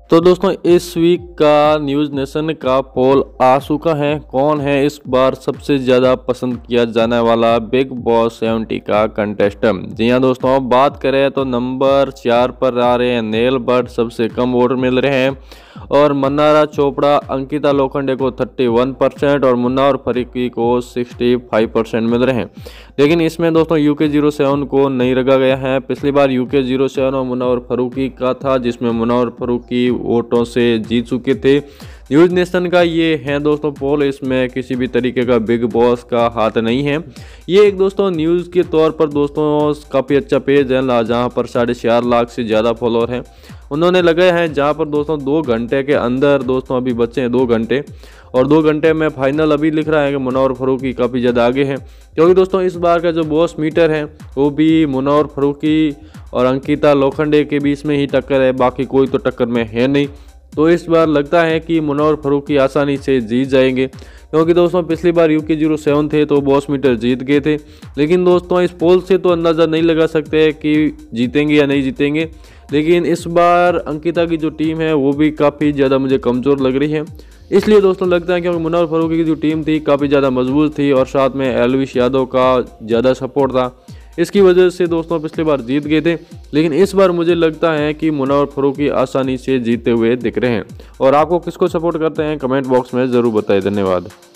तो दोस्तों इस वीक का न्यूज़ नेशन का पोल आ चुका है। कौन है इस बार सबसे ज़्यादा पसंद किया जाने वाला बिग बॉस 70 का कंटेस्टेंट। जी हाँ दोस्तों, अब बात करें तो नंबर 4 पर आ रहे हैं नेल बट, सबसे कम वोट मिल रहे हैं। और मन्नारा चोपड़ा अंकिता लोखंडे को 31% और मुन्ना और फरीकी को 65% मिल रहे हैं। लेकिन इसमें दोस्तों UK07 को नहीं रखा गया है। पिछली बार UK07 और मुन्ना और फरूकी का था, जिसमें मुन्ना और फरूकी वोटों से जीत चुके थे। न्यूज़ नेशन का ये है दोस्तों पोल, इसमें किसी भी तरीके का बिग बॉस का हाथ नहीं है। ये एक दोस्तों न्यूज़ के तौर पर दोस्तों काफ़ी अच्छा पेज है जहाँ पर 4.5 लाख से ज़्यादा फॉलोअर हैं उन्होंने लगाया है। जहाँ पर दोस्तों 2 घंटे के अंदर दोस्तों अभी बचे हैं 2 घंटे, और 2 घंटे में फाइनल अभी लिख रहा है कि मुन्ना और फरूकी काफ़ी ज़्यादा आगे हैं, क्योंकि दोस्तों इस बार का जो बॉस मीटर है वो भी मुन्ना और फरूकी और अंकिता लोखंडे के बीच में ही टक्कर है, बाकी कोई तो टक्कर में है नहीं। तो इस बार लगता है कि मुन्ना और फरूकी आसानी से जीत जाएंगे, क्योंकि दोस्तों पिछली बार UK07 थे तो बॉस मीटर जीत गए थे। लेकिन दोस्तों इस पोल से तो अंदाज़ा नहीं लगा सकते कि जीतेंगे या नहीं जीतेंगे। लेकिन इस बार अंकिता की जो टीम है वो भी काफ़ी ज़्यादा मुझे कमज़ोर लग रही है। इसलिए दोस्तों लगता है क्योंकि मुन्ना और फरूकी की जो टीम थी काफ़ी ज़्यादा मजबूत थी और साथ में एलविश यादव का ज़्यादा सपोर्ट था, इसकी वजह से दोस्तों पिछली बार जीत गए थे। लेकिन इस बार मुझे लगता है कि मुन्ना और फरूकी आसानी से जीतते हुए दिख रहे हैं। और आपको किसको सपोर्ट करते हैं कमेंट बॉक्स में ज़रूर बताएं। धन्यवाद।